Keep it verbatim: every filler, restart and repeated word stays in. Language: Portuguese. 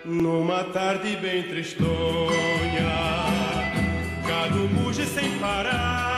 numa tarde bem tristonha, gado muge sem parar.